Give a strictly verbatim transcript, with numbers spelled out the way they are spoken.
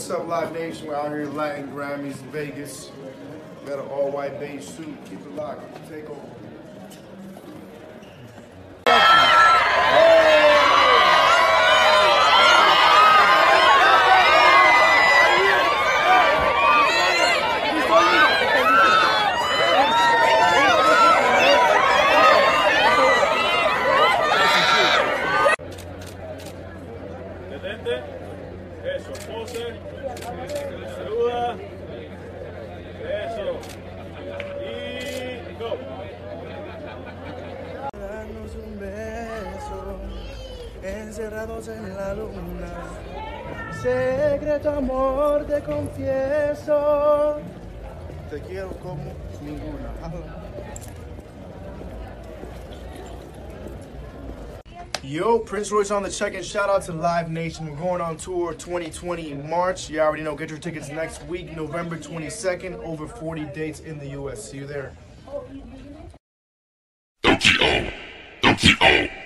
What's up, Live Nation? We're out here in Latin Grammys in Vegas. Got an all-white beige suit. Keep it locked. Take over. Eso, pose, saluda, eso, y go. Danos un beso, encerrados en la luna, secreto amor te confieso, te quiero como ninguna. Yo, Prince Royce on the check-in. Shout out to Live Nation. We're going on tour twenty twenty in March. You already know. Get your tickets next week, November twenty-second. Over forty dates in the U S. See you there. Don't you own? Don't you own?